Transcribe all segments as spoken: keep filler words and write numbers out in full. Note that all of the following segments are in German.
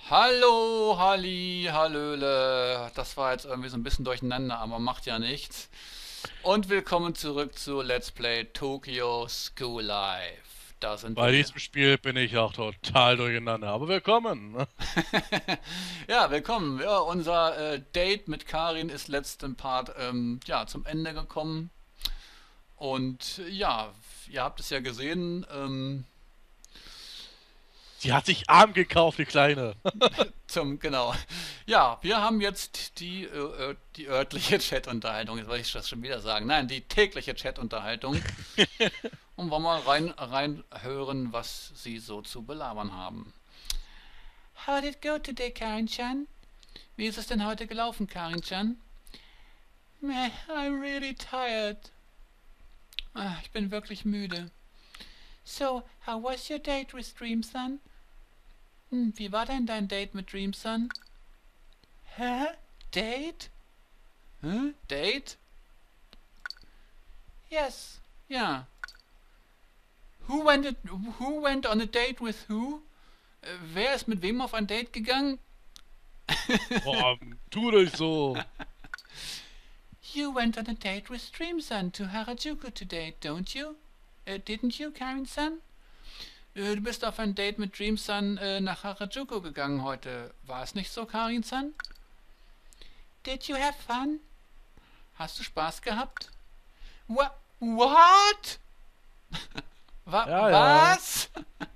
Hallo, Halli, Hallöle. Das war jetzt irgendwie so ein bisschen durcheinander, aber macht ja nichts. Und willkommen zurück zu Let's Play Tokyo School Life. Da sind wir Bei wieder. diesem Spiel bin ich auch total durcheinander. Aber willkommen. Ne? Ja, willkommen. Ja, unser äh, Date mit Karin ist letzten Part ähm, ja, zum Ende gekommen. Und äh, ja, ihr habt es ja gesehen. Ähm, Sie hat sich arm gekauft, die Kleine. Zum, genau. Ja, wir haben jetzt die, äh, äh, die örtliche Chat-Unterhaltung, jetzt wollte ich das schon wieder sagen. Nein, die tägliche Chat-Unterhaltung. Und wollen mal rein, rein hören, was sie so zu belabern haben. How did it go today, Karin-chan? Wie ist es denn heute gelaufen, Karin-chan? Meh, I'm really tired. Ah, ich bin wirklich müde. So, how was your date with Dreamsun? Hm, wie war denn dein Date mit Dreamsun? Hä? Date? Hä? Date? Yes. Ja. Who went, it, who went on a date with who? Äh, wer ist mit wem auf ein Date gegangen? Boah, tu nicht so. You went on a date with Dream-san to Harajuku today, don't you? Äh, didn't you, Karin-san? Äh, du bist auf ein Date mit Dream-san äh, nach Harajuku gegangen heute. War es nicht so, Karin-san? Did you have fun? Hast du Spaß gehabt? What? What? Wa Ja, ja. was?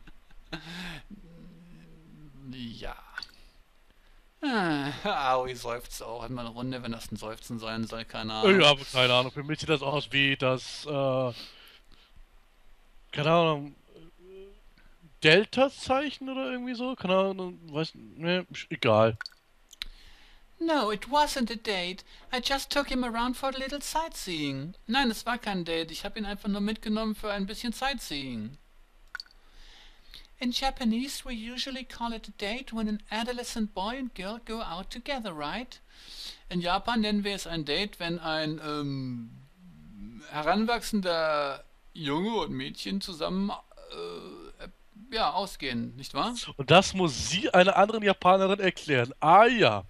Ja. Ah, Aoi seufzt auch in meiner Runde, wenn das ein Seufzen sein soll, keine Ich Ahnung. habe keine Ahnung. Für mich sieht das aus wie das, äh, keine Ahnung, Delta-Zeichen oder irgendwie so. Keine Ahnung, weiß, ne, egal. No, it wasn't a date. I just took him around for a little sightseeing. Nein, es war kein Date. Ich habe ihn einfach nur mitgenommen für ein bisschen Sightseeing. In Japanese, we usually call it a date when an adolescent boy and girl go out together, right? In Japan nennen wir es ein Date, wenn ein ähm, heranwachsender Junge und Mädchen zusammen äh, ja, ausgehen, nicht wahr? Und das muss sie einer anderen Japanerin erklären. Ah ja.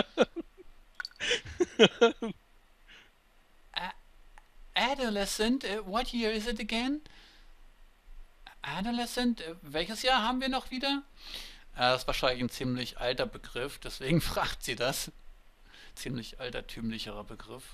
A Adolescent, uh, what year is it again? Adolescent, uh, welches Jahr haben wir noch wieder? Ja, das ist wahrscheinlich ein ziemlich alter Begriff, deswegen fragt sie das. Ziemlich altertümlicherer Begriff.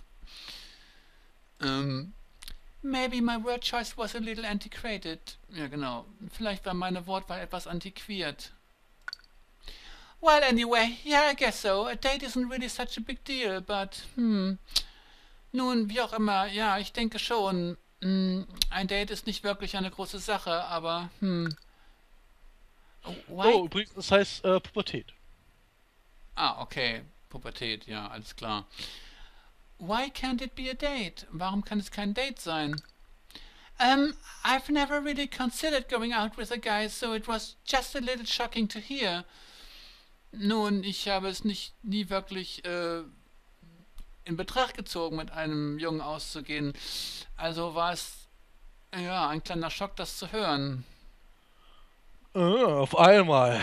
Ähm, Maybe my word choice was a little antiquated. Ja, genau. Vielleicht war meine Wortwahl etwas antiquiert. Well, anyway, yeah, I guess so. A date isn't really such a big deal, but, hmm. Nun, wie auch immer, ja, ich denke schon. Hm, ein Date ist nicht wirklich eine große Sache, aber, hm. Why? Oh, übrigens, das heißt äh, Pubertät. Ah, okay. Pubertät, ja, alles klar. Why can't it be a date? Warum kann es kein Date sein? Um, I've never really considered going out with a guy, so it was just a little shocking to hear. Nun, ich habe es nicht nie wirklich äh, in Betracht gezogen, mit einem Jungen auszugehen. Also war es ja ein kleiner Schock, das zu hören. Äh, auf einmal.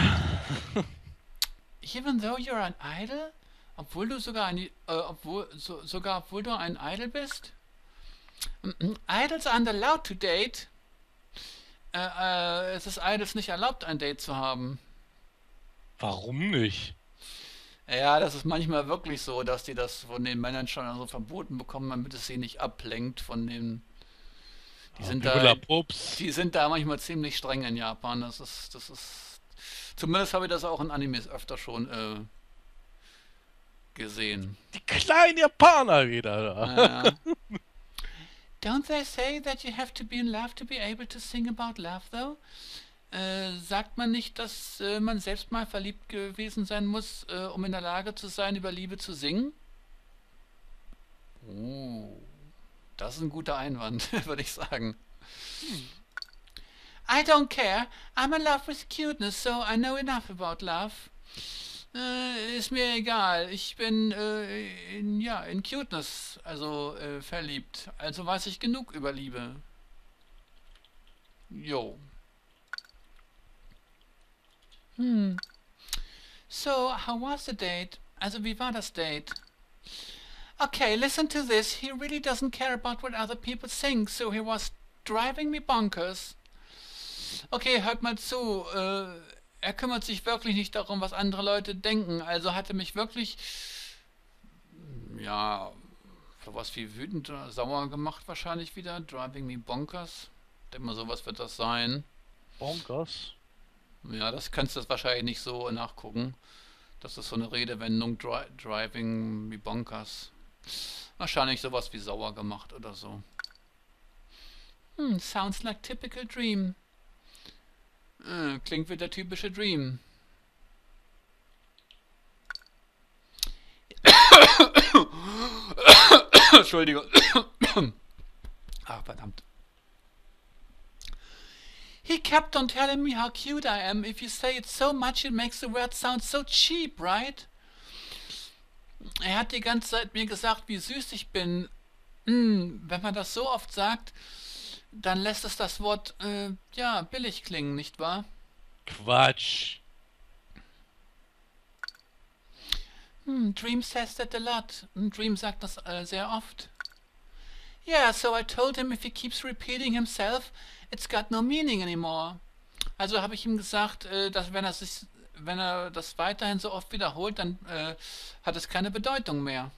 Even though you're an idol, obwohl du sogar ein, äh, obwohl so, sogar obwohl du ein Idol bist. Idols aren't allowed to date. Äh, äh, es ist Idols nicht erlaubt, ein Date zu haben. Warum nicht? Ja, das ist manchmal wirklich so, dass die das von den Männern schon so verboten bekommen, damit es sie nicht ablenkt von den. Die Ah, sind da, Pups. die sind da manchmal ziemlich streng in Japan. Das ist, das ist. Zumindest habe ich das auch in Animes öfter schon äh, gesehen. Die kleinen Japaner wieder da. Naja. Don't they say that you have to be in love to be able to sing about love, though? Äh, sagt man nicht, dass äh, man selbst mal verliebt gewesen sein muss, äh, um in der Lage zu sein, über Liebe zu singen? Oh, das ist ein guter Einwand, würde ich sagen. Hm. I don't care. I'm in love with cuteness, so I know enough about love. Äh, ist mir egal. Ich bin äh, in, ja, in Cuteness, also äh, verliebt. Also weiß ich genug über Liebe. Jo. Hm. So, how was the date? Also, wie war das Date? Okay, listen to this. He really doesn't care about what other people think, so he was driving me bonkers. Okay, hört mal zu. Äh, er kümmert sich wirklich nicht darum, was andere Leute denken. Also hat er mich wirklich, ja, für was wie wütend oder sauer gemacht wahrscheinlich wieder. Driving me bonkers. Denk mal, sowas wird das sein. Bonkers. Ja, das kannst du wahrscheinlich nicht so nachgucken. Das ist so eine Redewendung, dri driving me bonkers. Wahrscheinlich sowas wie sauer gemacht oder so. Hm, sounds like typical dream. Äh, klingt wie der typische Dream. Entschuldigung. Ach, verdammt. He kept on telling me how cute I am. If you say it so much, it makes the word sound so cheap, right? Er hat die ganze Zeit mir gesagt, wie süß ich bin. Hm, wenn man das so oft sagt, dann lässt es das Wort, äh, ja, billig klingen, nicht wahr? Quatsch. Hm, Dream says that a lot. Dream sagt das äh, sehr oft. Yeah, so I told him if he keeps repeating himself, it's got no meaning anymore. Also habe ich ihm gesagt, äh, dass wenn er sich, wenn er das weiterhin so oft wiederholt, dann äh, hat es keine Bedeutung mehr.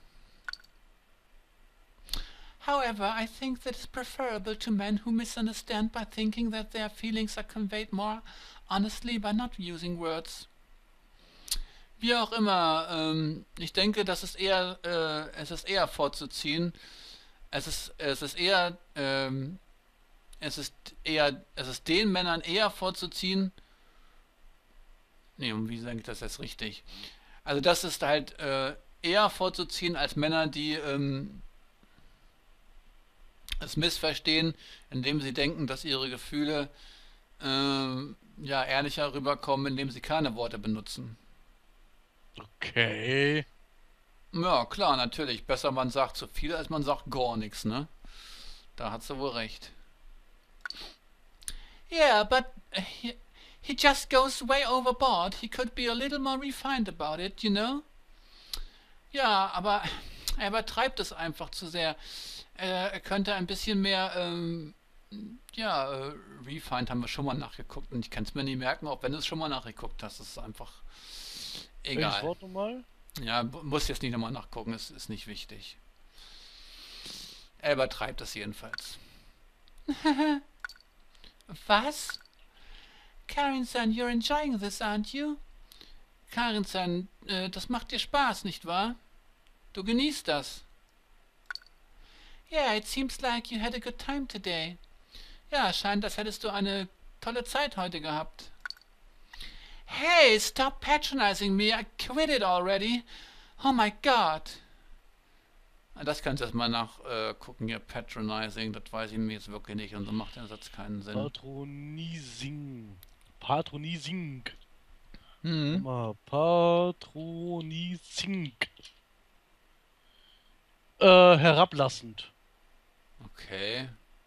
However, I think that it's preferable to men who misunderstand by thinking that their feelings are conveyed more honestly by not using words. Wie auch immer, ähm, ich denke, dass es eher, äh, es ist eher vorzuziehen. Es ist, es ist eher, ähm, es ist eher, es ist den Männern eher vorzuziehen. Nee, und wie sage ich das jetzt richtig? Also das ist halt äh, eher vorzuziehen als Männer, die ähm, es missverstehen, indem sie denken, dass ihre Gefühle ähm, ja ehrlicher rüberkommen, indem sie keine Worte benutzen. Okay. Ja, klar, natürlich. Besser man sagt zu viel, als man sagt gar nichts, ne? Da hat sie wohl recht. Yeah, but he, he just goes way overboard. He could be a little more refined about it, you know? Ja, aber er übertreibt es einfach zu sehr. Er, er könnte ein bisschen mehr, ähm, ja, äh, refined haben wir schon mal nachgeguckt und ich kann es mir nie merken, auch wenn du es schon mal nachgeguckt hast. Das ist einfach Welches egal. Wort nochmal? Ja, bu- muss jetzt nicht nochmal nachgucken, es ist nicht wichtig. Er übertreibt es jedenfalls. Was? Karin-san, you're enjoying this, aren't you? Karin-san, äh, das macht dir Spaß, nicht wahr? Du genießt das. Yeah, it seems like you had a good time today. Ja, scheint, als hättest du eine tolle Zeit heute gehabt. Hey, stop patronizing me. I quit it already. Oh my God. Das kannst du erstmal nachgucken, hier, patronizing, das weiß ich mir jetzt wirklich nicht und so macht der Satz keinen Sinn. Patronising. Patronising. Hm. Mal Patronising. Äh, herablassend. Okay.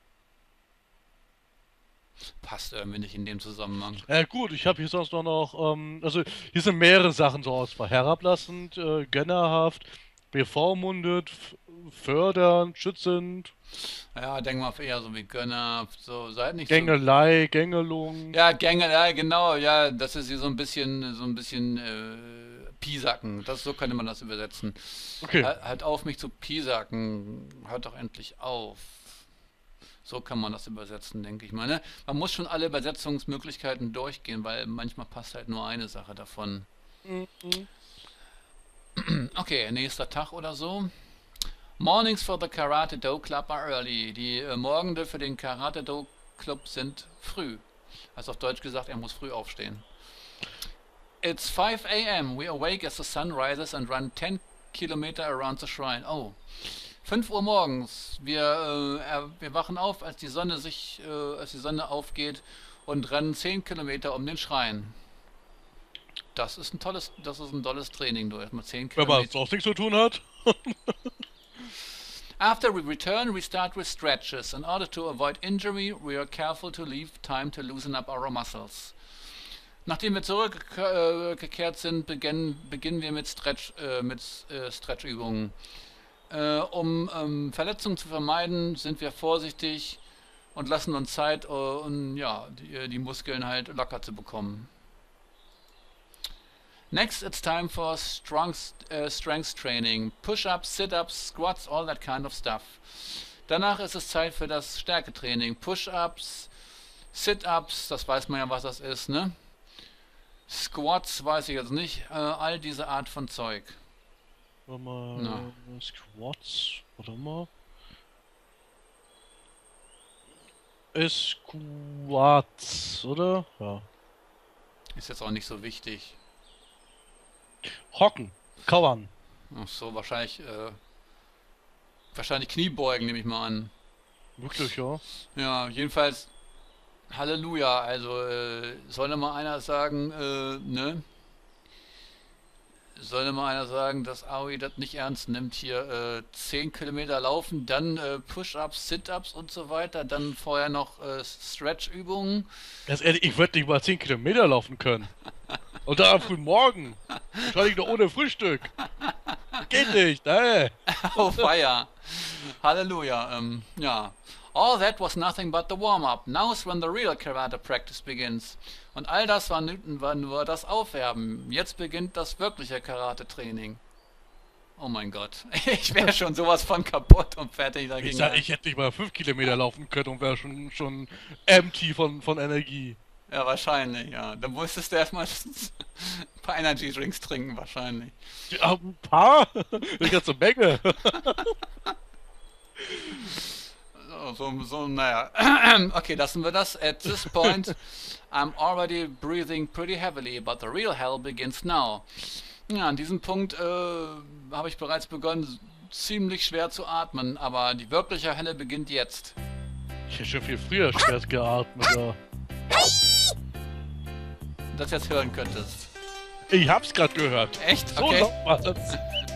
Passt irgendwie nicht in dem Zusammenhang. Ja gut, ich habe hier sonst noch, noch ähm, also hier sind mehrere Sachen zur Auswahl. Herablassend, äh, gönnerhaft, bevormundet, f- fördernd, schützend, Ja, denk mal eher so wie Gönner, so, seid nicht so. Gängelei, Gängelung. Ja, Gänge, ja, genau, ja, das ist hier so ein bisschen, so ein bisschen, äh, Piesacken. Das, so könnte man das übersetzen. Okay. Hört halt auf, mich zu piesacken. Hört doch endlich auf. So kann man das übersetzen, denke ich mal. Ne? Man muss schon alle Übersetzungsmöglichkeiten durchgehen, weil manchmal passt halt nur eine Sache davon. Mhm. Okay, nächster Tag oder so. Mornings for the Karate Do Club are early. Die äh, Morgende für den Karate Do Club sind früh. Also auf Deutsch gesagt, er muss früh aufstehen. It's five a m We awake as the sun rises and run ten kilometer around the shrine. Oh, fünf Uhr morgens. Wir, äh, er- wir wachen auf, als die Sonne sich, äh, als die Sonne aufgeht und rennen zehn Kilometer um den Schrein. Das ist ein tolles, das ist ein tolles Training, du erstmal zehn Wenn man Kilometer. sonst nichts zu tun hat. After we return, we start with stretches. In order to avoid injury, we are careful to leave time to loosen up our muscles. Nachdem wir zurückgekehrt sind, beginnen, beginnen wir mit Stretch, äh, mit äh, Stretchübungen. Äh, um ähm, Verletzungen zu vermeiden, sind wir vorsichtig und lassen uns Zeit, äh, um ja, die, die Muskeln halt locker zu bekommen. Next, it's time for strong, uh, strength training. Push-ups, Sit-ups, Squats, all that kind of stuff. Danach ist es Zeit für das Stärketraining. Push-ups, Sit-ups, das weiß man ja, was das ist, ne? Squats weiß ich jetzt nicht. Äh, all diese Art von Zeug. Warte mal, Na. Squats, warte mal. Squats, oder? Ja. Ist jetzt auch nicht so wichtig. Hocken, kauern. Ach so, wahrscheinlich, äh, wahrscheinlich Kniebeugen, nehme ich mal an. Wirklich, ja. Ja, jedenfalls, Halleluja, also, äh, soll mal einer sagen, äh, ne? Soll mal einer sagen, dass Aoi das nicht ernst nimmt, hier, äh, zehn Kilometer laufen, dann, äh, Push-Ups, Sit-Ups und so weiter, dann vorher noch, äh, Stretch-Übungen. Ganz ehrlich, ich würde nicht mal zehn Kilometer laufen können. Und da am frühen Morgen. Wahrscheinlich noch ohne Frühstück. Geht nicht, ey. Oh, feier. Halleluja, ähm, ja. All that was nothing but the warm-up. Now's when the real karate practice begins. Und all das war, war nur das Aufwärmen. Jetzt beginnt das wirkliche Karate-Training. Oh mein Gott. Ich wäre schon sowas von kaputt und fertig dagegen. Ich, sag, ich hätte nicht mal fünf Kilometer laufen können und wäre schon, schon empty von, von Energie. Ja, wahrscheinlich, ja. Dann musstest du erstmal ein paar Energy Drinks trinken, wahrscheinlich. Ja, ein paar? Eine ganze Menge. So, so, so, naja. Okay, lassen wir das. At this point, I'm already breathing pretty heavily, but the real hell begins now. Ja, an diesem Punkt äh, habe ich bereits begonnen, ziemlich schwer zu atmen, aber die wirkliche Hölle beginnt jetzt. Ich hätte schon viel früher schwer geatmet. Ja. Das jetzt hören könntest. Ich hab's gerade gehört. Echt? So Okay. laut war das.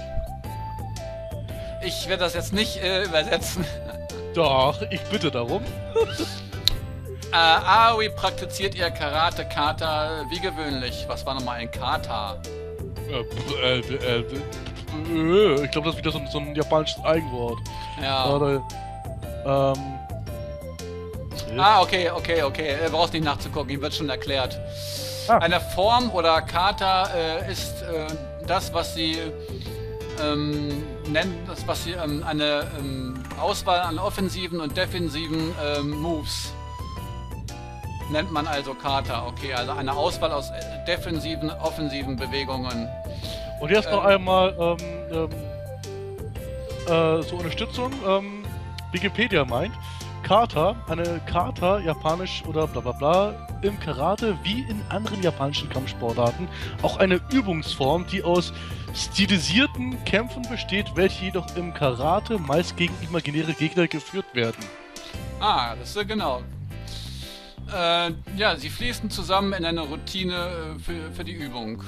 Ich werde das jetzt nicht äh, übersetzen. Doch, ich bitte darum. Äh, Aoi praktiziert ihr Karate-Kata wie gewöhnlich. Was war nochmal ein Kata? Äh, äh, äh, äh, ich glaube, das ist wieder so, so ein japanisches Eigenwort. Ja. Oder, ähm... Ah, okay, okay, okay. Du brauchst nicht nachzugucken, ihm wird schon erklärt. Ah. Eine Form oder Kata äh, ist äh, das, was sie ähm, nennen, das, was sie ähm, eine ähm, Auswahl an offensiven und defensiven ähm, Moves nennt man also Kata. Okay, also eine Auswahl aus äh, defensiven, offensiven Bewegungen. Und jetzt noch Ähm. einmal ähm, ähm, äh, zur Unterstützung. Ähm, Wikipedia meint, Kata, eine Kata, japanisch oder bla bla bla, im Karate wie in anderen japanischen Kampfsportarten auch eine Übungsform, die aus stilisierten Kämpfen besteht, welche jedoch im Karate meist gegen imaginäre Gegner geführt werden. Ah, das ist genau. Äh, ja, sie fließen zusammen in eine Routine äh, für, für die Übung.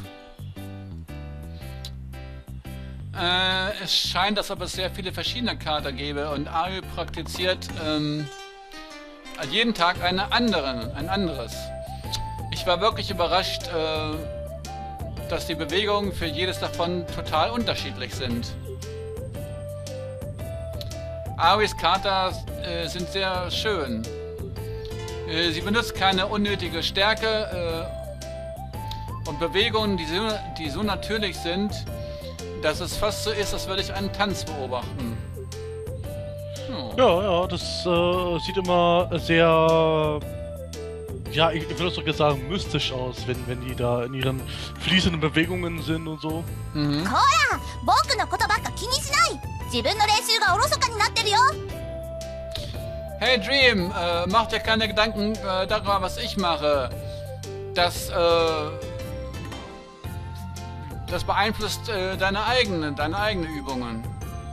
Äh, es scheint, als ob es sehr viele verschiedene Kata gäbe und Aoi praktiziert ähm, jeden Tag eine andere, ein anderes. Ich war wirklich überrascht, äh, dass die Bewegungen für jedes davon total unterschiedlich sind. Aois Katas äh, sind sehr schön. Äh, sie benutzt keine unnötige Stärke äh, und Bewegungen, die so, die so natürlich sind, dass es fast so ist, als würde ich einen Tanz beobachten. Oh. Ja, ja, das äh, sieht immer sehr, ja, ich, ich würde sogar sagen, mystisch aus, wenn, wenn die da in ihren fließenden Bewegungen sind und so. Mhm. 僕のことばっか気にしない自分の練習がおろそかになってるよ Hey Dream, äh, mach dir keine Gedanken äh, darüber, was ich mache. Das, äh, das beeinflusst äh, deine eigenen, deine eigenen Übungen.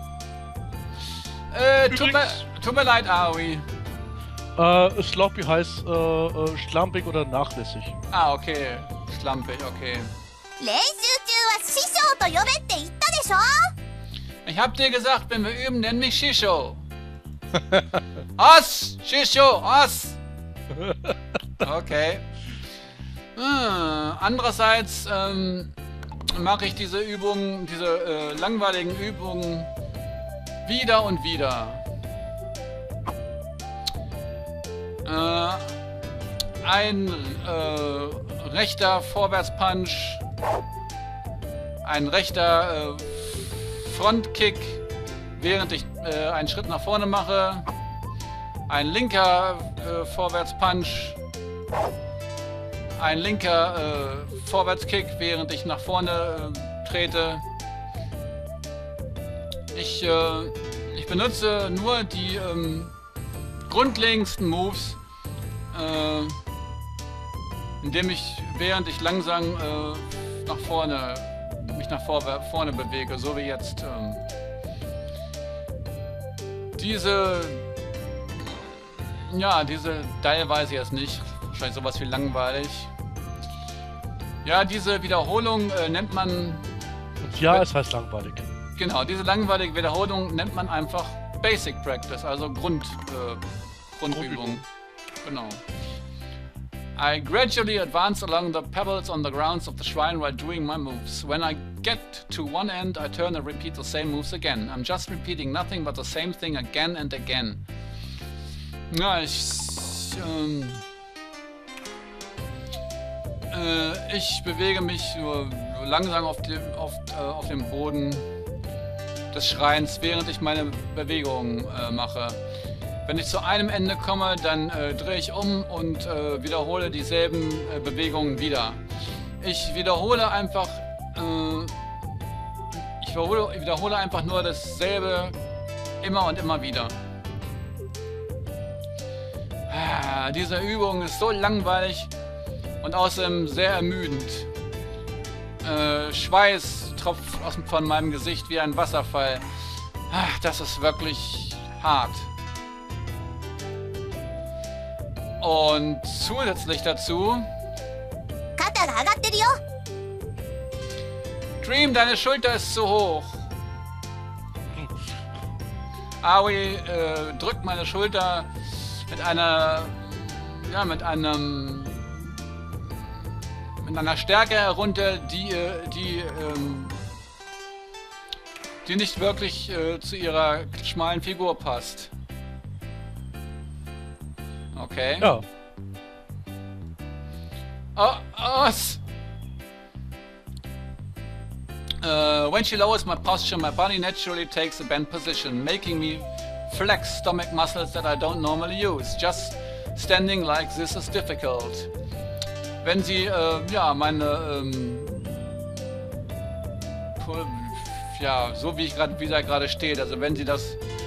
Äh, tut mir, tut mir leid, Aoi. Äh, sloppy heißt äh, äh, schlampig oder nachlässig. Ah, okay. Schlampig, okay. 練習中は師匠と呼べって言ったでしょ Ich hab dir gesagt, wenn wir üben, nenn mich Shisho. Os! Shisho! Os! Okay. Ah, andererseits ähm, mache ich diese Übungen, diese äh, langweiligen Übungen wieder und wieder. Äh, ein äh, rechter Vorwärtspunch, ein rechter äh, Frontkick, während ich äh, einen Schritt nach vorne mache, ein linker äh, Vorwärtspunch, ein linker äh, Vorwärtskick, während ich nach vorne äh, trete. Ich, äh, ich benutze nur die ähm, grundlegendsten Moves, äh, indem ich, während ich langsam äh, nach vorne, mich nach vor, vorne bewege, so wie jetzt. Ähm, diese, ja, diese Teil weiß ich jetzt nicht. Wahrscheinlich sowas wie langweilig. Ja, diese Wiederholung äh, nennt man... Und ja, es heißt langweilig. Genau, diese langweilige Wiederholung nennt man einfach Basic Practice, also Grund, äh, Grundübung. Genau. I gradually advance along the pebbles on the grounds of the shrine while doing my moves. When I get to one end, I turn and repeat the same moves again. I'm just repeating nothing but the same thing again and again. Ja, ich... Ähm, äh, ich bewege mich nur langsam auf dem, auf, äh, auf dem Boden des Schreins, während ich meine Bewegungen äh, mache. Wenn ich zu einem Ende komme, dann äh, drehe ich um und äh, wiederhole dieselben äh, Bewegungen wieder. Ich wiederhole einfach, äh, ich wiederhole, wiederhole einfach nur dasselbe immer und immer wieder. Ah, diese Übung ist so langweilig und außerdem sehr ermüdend. Äh, Schweiß tropft aus, von meinem Gesicht wie ein Wasserfall. Ah, das ist wirklich hart. Und zusätzlich dazu... Dream, deine Schulter ist zu hoch. Aoi äh, drückt meine Schulter mit einer... Ja, mit einem... mit einer Stärke herunter, die... die ähm, die nicht wirklich äh, zu ihrer schmalen Figur passt. Okay. Ja. Oh, os. Uh, when she lowers my posture, my body naturally takes a bent position, making me flex stomach muscles that I don't normally use. Just standing like this is difficult. Wenn sie, äh, ja, meine, ähm, ja, so wie ich gerade, wie da gerade steht, also wenn sie das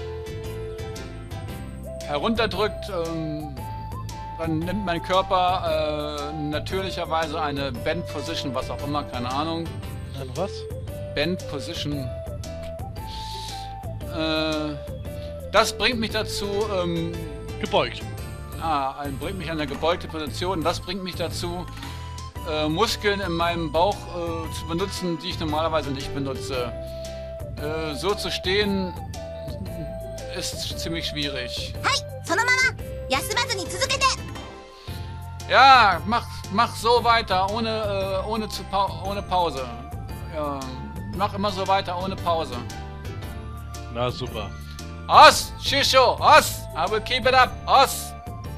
herunterdrückt, ähm, dann nimmt mein Körper äh, natürlicherweise eine Bend Position, was auch immer, keine Ahnung. Ein was? Bend Position. Äh, das bringt mich dazu, ähm, gebeugt. Ah, ein, bringt mich an eine gebeugte Position. Das bringt mich dazu, äh, Muskeln in meinem Bauch äh, zu benutzen, die ich normalerweise nicht benutze. Äh, so zu stehen ist ziemlich schwierig. Ja, mach, mach so weiter, ohne, äh, ohne, zu pa ohne Pause. Ja, mach immer so weiter, ohne Pause. Na super. Os, Shisho, Os, I will keep it up, Os.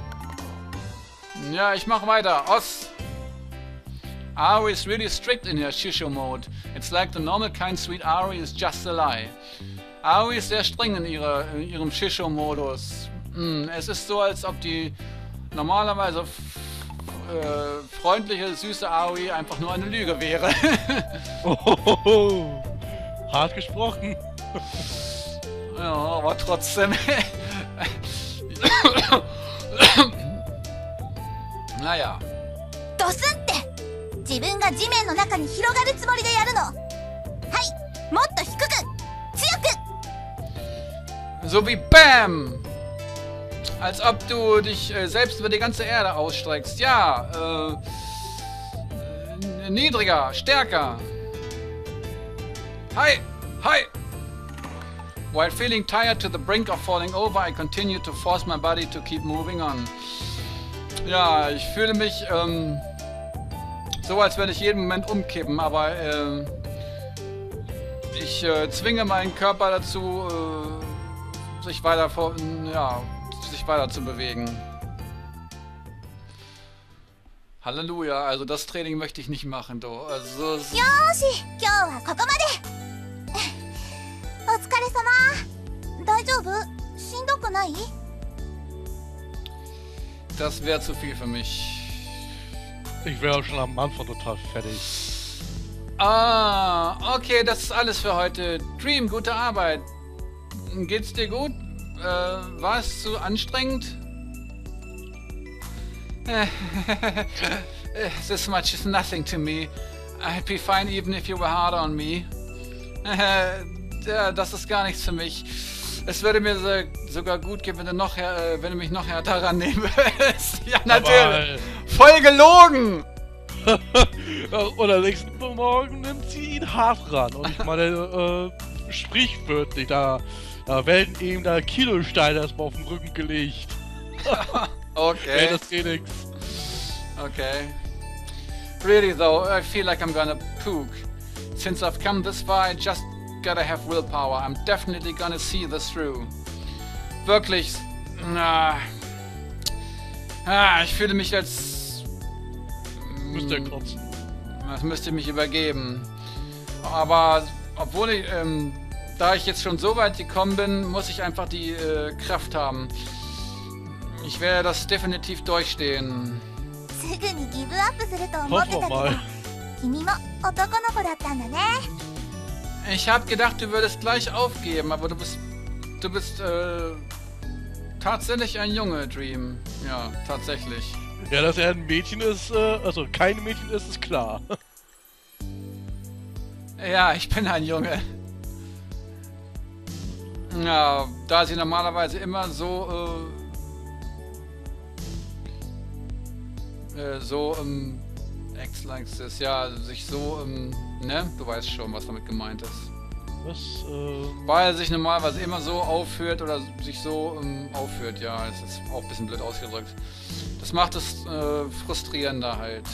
Ja, ich mach weiter, Os. Ari is really strict in her Shisho mode. It's like the normal kind sweet Ari is just a lie. Ari ist sehr streng in, ihrer, in ihrem Shisho-Modus. Hm, es ist so, als ob die normalerweise äh, freundliche, süße Aoi einfach nur eine Lüge wäre. Ohoho. Hart gesprochen. Ja, aber trotzdem. Naja. So wie BAM! Als ob du dich äh, selbst über die ganze Erde ausstreckst. Ja, äh, niedriger, stärker. Hi, hi. While feeling tired to the brink of falling over, I continue to force my body to keep moving on. Ja, ich fühle mich, ähm, So als würde ich jeden Moment umkippen, aber äh, ich äh, zwinge meinen Körper dazu, äh, sich weiter vor, ja, sich weiter zu bewegen. Halleluja, also das Training möchte ich nicht machen, du. Also, よーし、今日はここまで。お疲れ様。大丈夫？しんどくない？ das wäre zu viel für mich. Ich wäre schon am Anfang total fertig. Ah, okay, das ist alles für heute. Dream, gute Arbeit. Geht's dir gut? Äh, war es zu anstrengend? This much is nothing to me. I'd be fine even if you were hard on me. Ja, das ist gar nichts für mich. Es würde mir so, sogar gut gehen, wenn du, noch, äh, wenn du mich noch härter rannehmen würdest. Ja, natürlich. Aber, voll gelogen! Und am nächsten Morgen nimmt sie ihn hart ran. Und ich meine, äh, sprichwörtlich, da, da werden ihm da Kilosteine erstmal auf den Rücken gelegt. Okay. Ja, das geht nix. Okay. Really though, I feel like I'm gonna puke. Since I've come this far, I just gotta have willpower. I'm definitely gonna see this through. Wirklich. Na. Ah, ich fühle mich als. Müsste er kotzen. Das müsste mich übergeben. Aber obwohl ich, ähm, da ich jetzt schon so weit gekommen bin, muss ich einfach die äh, Kraft haben. Ich werde das definitiv durchstehen. すぐにギブアップすると思ってたけど、君も男の子だったんだね。 Ich habe gedacht, du würdest gleich aufgeben, aber du bist, du bist äh, tatsächlich ein Junge, Dream. Ja, tatsächlich. Ja, dass er ein Mädchen ist, äh, also kein Mädchen ist, ist klar. Ja, ich bin ein Junge. Ja, da sie normalerweise immer so, äh, äh, so, ähm, Ex-Likes ist, ja, sich so, ähm, ne? Du weißt schon, was damit gemeint ist. Was, äh... Weil er sich normalerweise immer so aufführt oder sich so ähm, aufführt, ja, es ist auch ein bisschen blöd ausgedrückt. Das macht es äh, frustrierender halt.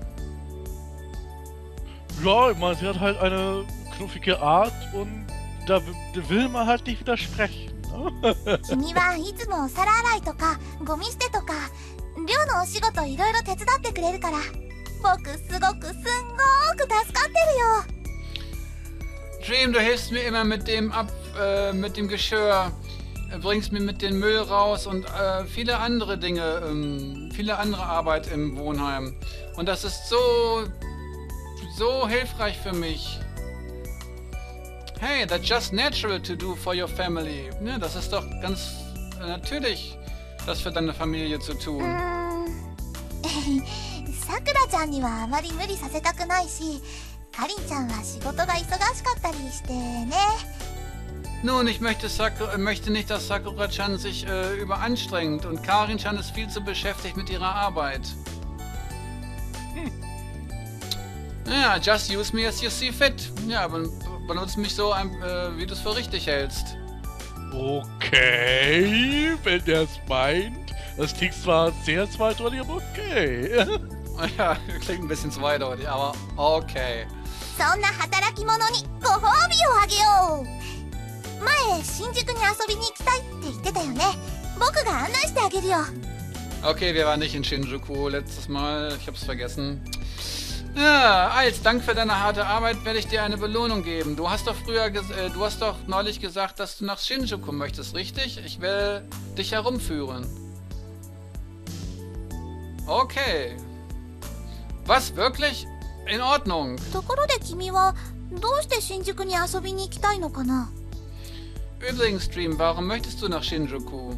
Ja, ich meine, sie hat halt eine knuffige Art und da, da will man halt nicht widersprechen, ne? 君はいつもお皿洗いとかゴミ捨てとか寮のお仕事いろいろ手伝ってくれるから僕すごくすんごく助かってるよ。 Dream, du hilfst mir immer mit dem Ab, äh, mit dem Geschirr, bringst mir mit dem Müll raus und äh, viele andere Dinge, ähm, viele andere Arbeit im Wohnheim. Und das ist so, so hilfreich für mich. Hey, that's just natural to do for your family. Ja, das ist doch ganz äh, natürlich, das für deine Familie zu tun. さくらちゃんにはあまり無理させたくないし、かりんちゃんは仕事が忙しかったりしてね。 Nun, ich möchte, Sakura, möchte nicht, dass Sakura-chan sich äh, überanstrengt und Karin-chan ist viel zu beschäftigt mit ihrer Arbeit. Hm. Ja, just use me as you see fit. Ja, ben, benutze mich so, ein, äh, wie du es für richtig hältst. Okay, wenn der es meint. Das klingt zwar sehr zweideutig, aber okay. Ja, klingt ein bisschen zweideutig, aber okay. そんな働き者にご褒美をあげよう。前新宿に遊びに行きたいって言ってたよね。僕が案内してあげるよ。 Okay, wir waren nicht in Shinjuku letztes Mal, ich hab's vergessen. Ja, als Dank für deine harte Arbeit werde ich dir eine Belohnung geben. Du hast doch früher, äh, du hast doch neulich gesagt, dass du nach Shinjuku möchtest, richtig? Ich will dich herumführen. Okay. Was, wirklich? In Ordnung. ところで君はどうして新宿に遊びに行きたいのかな？ Übrigens, Dream, warum möchtest du nach Shinjuku?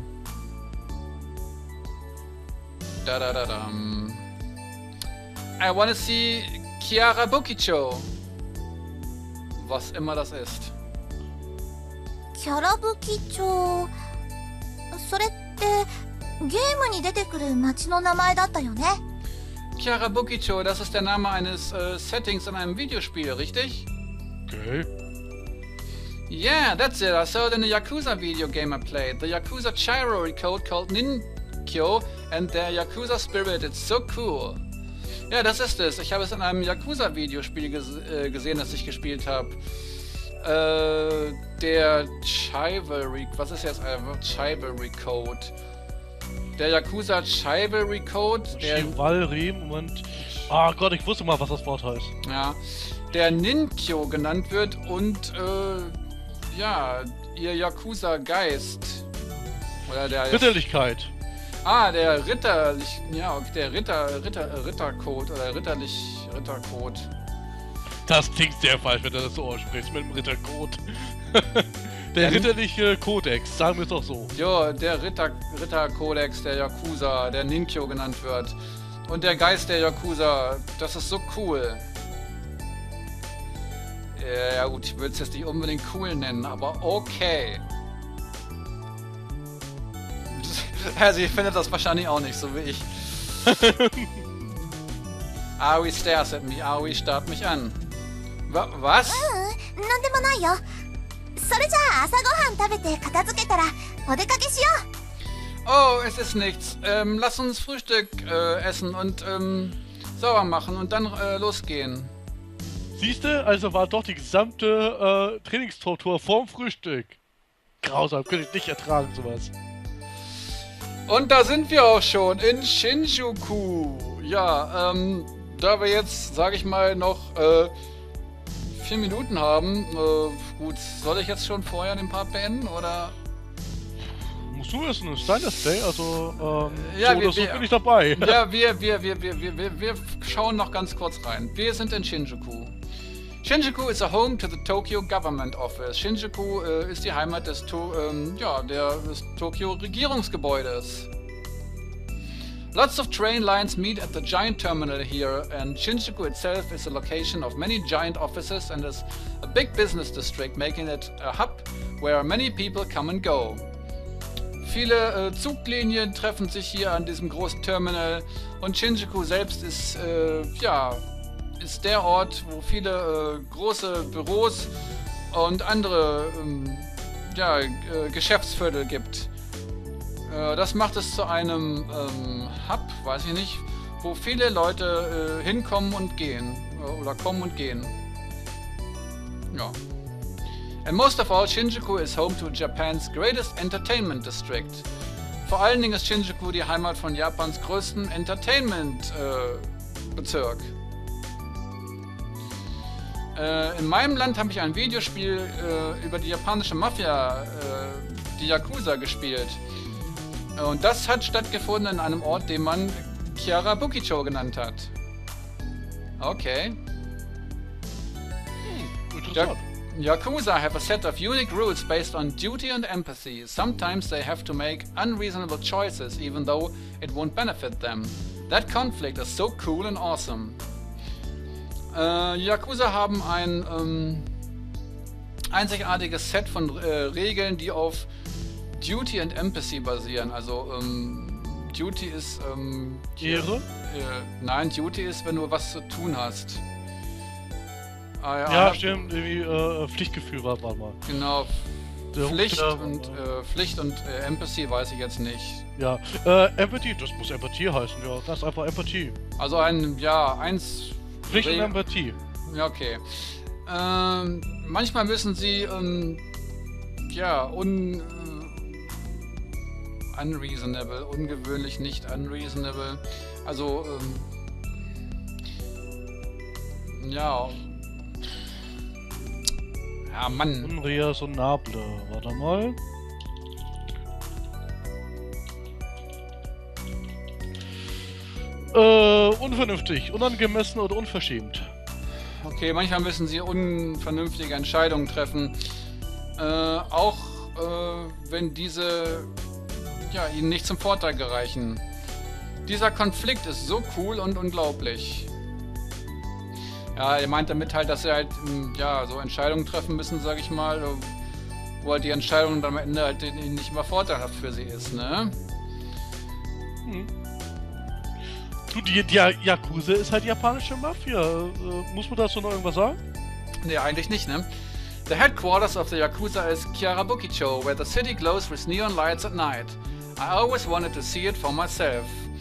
Da da da dam. I wanna see Kiara Bukicho. Was immer das ist. キャラブキ町。それってゲームに出てくる町の名前だったよね。 Kiara Bukicho, das ist der Name eines äh, Settings in einem Videospiel, richtig? Okay. Yeah, that's it. I saw it in the Yakuza video game I played. The Yakuza Chiro code called Ninkyo and their Yakuza spirit. It's so cool. Ja, das ist es. Ich habe es in einem Yakuza-Videospiel ges äh, gesehen, das ich gespielt habe. Äh, der Chivalry... Was ist jetzt ein Chivalry Code? Der Yakuza Chivalry Code, der... Chivalry, Moment. Ah Gott, ich wusste mal, was das Wort heißt. Ja, der Ninkyo genannt wird und, äh, ja, ihr Yakuza-Geist. Oder der... Ritterlichkeit. Ah, der Ritterlich... Ja, der Ritter... Ritter... Rittercode oder Ritterlich... Rittercode. Das klingt sehr falsch, wenn du das so aussprichst, mit dem Rittercode. Der Ja, ritterliche Kodex, sagen wir es doch so. Jo, der Ritter... Ritterkodex der Yakuza, der Ninkyo genannt wird. Und der Geist der Yakuza, das ist so cool. Ja gut, ich würde es jetzt nicht unbedingt cool nennen, aber okay. Also ihr findet das wahrscheinlich auch nicht, so wie ich. Aoi stares at me, Aoi starrt mich an. Wa was? うんなんでもないよ。それじゃあ朝ごはん食べて片付けたらお出かけしよ Oh, es ist nichts. Ähm, lass uns Frühstück äh, essen und ähm, sauber machen und dann äh, losgehen. Siehste, also war doch die gesamte äh, Trainingstortur vorm Frühstück. Grausam, könnte ich nicht ertragen, sowas. Und da sind wir auch schon in Shinjuku. Ja, ähm, da wir jetzt, sage ich mal, noch äh, vier Minuten haben. Äh, gut, soll ich jetzt schon vorher den Part beenden oder? Musst du wissen, es ist dein Stay, also ähm, Ja, so wir- oder so wir- bin ich dabei. Ja, wir, wir, wir, wir, wir, wir, wir schauen noch ganz kurz rein. Wir sind in Shinjuku. Shinjuku is a home to the Tokyo Government Office. Shinjuku äh, ist die Heimat des, to ähm, ja, der, des Tokyo Regierungsgebäudes. Lots of train lines meet at the giant terminal here, and Shinjuku itself is a location of many giant offices and is a big business district, making it a hub where many people come and go. Viele äh, Zuglinien treffen sich hier an diesem großen Terminal und Shinjuku selbst ist, äh, ja, ist der Ort, wo viele äh, große Büros und andere ähm, ja, äh, Geschäftsviertel gibt. Äh, das macht es zu einem ähm, Hub, weiß ich nicht, wo viele Leute äh, hinkommen und gehen. Äh, oder kommen und gehen. Ja. And most of all, Shinjuku is home to Japan's greatest entertainment district. Vor allen Dingen ist Shinjuku die Heimat von Japans größten Entertainment-Bezirk. Äh, in meinem Land habe ich ein Videospiel äh, über die japanische Mafia, äh, die Yakuza, gespielt. Und das hat stattgefunden in einem Ort, den man Kiarabukicho genannt hat. Okay. Interessant. Yakuza have a set of unique rules based on duty and empathy. Sometimes they have to make unreasonable choices, even though it won't benefit them. That conflict is so cool and awesome. Äh, Yakuza haben ein ähm, einzigartiges Set von äh, Regeln, die auf Duty and Empathy basieren. Also ähm, Duty ist ähm, Ehre? Äh, nein, Duty ist, wenn du was zu tun hast. Ah, Ja, stimmt, irgendwie äh, Pflichtgefühl war, war mal. Genau. Der Pflicht Ruf, der- und äh, Pflicht und äh, Empathy weiß ich jetzt nicht. Ja, äh, Empathie, das muss Empathie heißen, ja, das ist einfach Empathie. Also ein, ja, eins. Pflicht und Re- Empathie. Ja, okay. Ähm, manchmal müssen sie, ähm, ja, un, äh, unreasonable, ungewöhnlich nicht unreasonable. Also, ähm, ja. Ja, Mann. Unraisonable, warte mal. Äh, unvernünftig, unangemessen oder unverschämt. Okay, manchmal müssen sie unvernünftige Entscheidungen treffen. Äh, auch äh, wenn diese ja, ihnen nicht zum Vorteil gereichen. Dieser Konflikt ist so cool und unglaublich. Ja, er meint damit halt, dass sie halt m, ja, so Entscheidungen treffen müssen, sag ich mal, wo halt die Entscheidung dann am Ende halt nicht immer vorteilhaft für sie ist, ne? Hm. Du, die, die Yakuza ist halt japanische Mafia. Äh, muss man dazu noch irgendwas sagen? Nee, eigentlich nicht, ne? The headquarters of the Yakuza is Kiarabukicho, where the city glows with neon lights at night. I always wanted to see it for myself.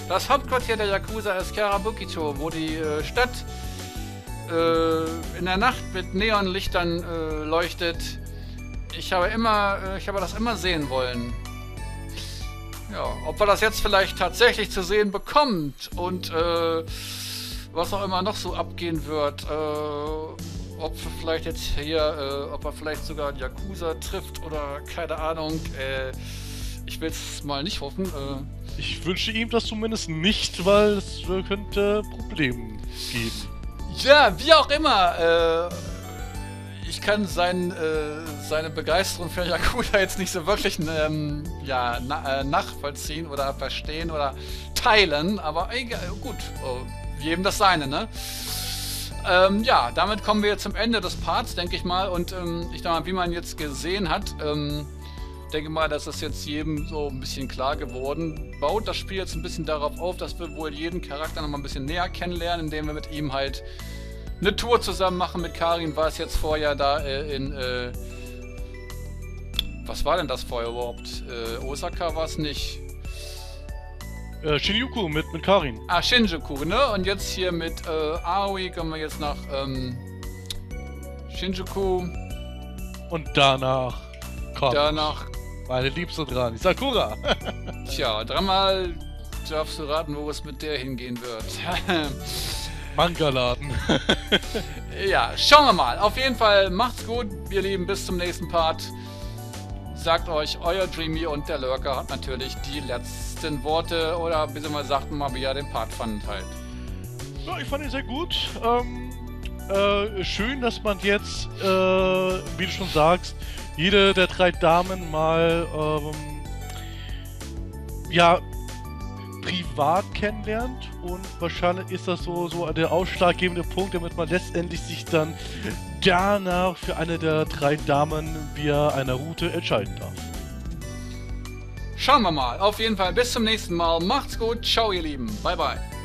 Das Hauptquartier der Yakuza ist Karabukicho, wo die äh, Stadt äh, in der Nacht mit Neonlichtern äh, leuchtet. Ich habe immer, äh, ich habe das immer sehen wollen. Ja, ob wir das jetzt vielleicht tatsächlich zu sehen bekommt und äh, was auch immer noch so abgehen wird, äh, ob wir vielleicht jetzt hier, äh, ob er vielleicht sogar einen Yakuza trifft oder keine Ahnung, äh, ich will es mal nicht hoffen. Äh, Ich wünsche ihm das zumindest nicht, weil es äh, könnte Probleme geben. Ja, wie auch immer, äh, ich kann sein, äh, seine Begeisterung für Yakuza jetzt nicht so wirklich ähm, ja, na, äh, nachvollziehen oder verstehen oder teilen, aber egal, gut, äh, jedem das seine, ne? Ähm, ja, damit kommen wir zum Ende des Parts, denke ich mal, und ähm, ich denke mal, wie man jetzt gesehen hat, ähm, denke mal, das ist jetzt jedem so ein bisschen klar geworden. Baut das Spiel jetzt ein bisschen darauf auf, dass wir wohl jeden Charakter noch mal ein bisschen näher kennenlernen, indem wir mit ihm halt eine Tour zusammen machen. Mit Karin war es jetzt vorher da äh, in, äh, was war denn das vorher überhaupt? Äh, Osaka war es nicht. Äh, Shinjuku mit, mit Karin. Ah, Shinjuku, ne? Und jetzt hier mit äh, Aoi kommen wir jetzt nach ähm, Shinjuku. Und danach kommt Danach, meine Liebste dran, die Sakura. tja, dreimal darfst du raten, wo es mit der hingehen wird. Manga-Laden. Ja, schauen wir mal. Auf jeden Fall macht's gut, ihr Lieben, bis zum nächsten Part. Sagt euch, euer Dreamy und der Lurker hat natürlich die letzten Worte oder beziehungsweise sagt mal, wie ihr den Part fandet halt. Ja, ich fand ihn sehr gut. Ähm, äh, schön, dass man jetzt, äh, wie du schon sagst, jede der drei Damen mal, ähm, ja, privat kennenlernt und wahrscheinlich ist das so, so der ausschlaggebende Punkt, damit man letztendlich sich dann danach für eine der drei Damen via einer Route entscheiden darf. Schauen wir mal. Auf jeden Fall bis zum nächsten Mal. Macht's gut. Ciao, ihr Lieben. Bye, bye.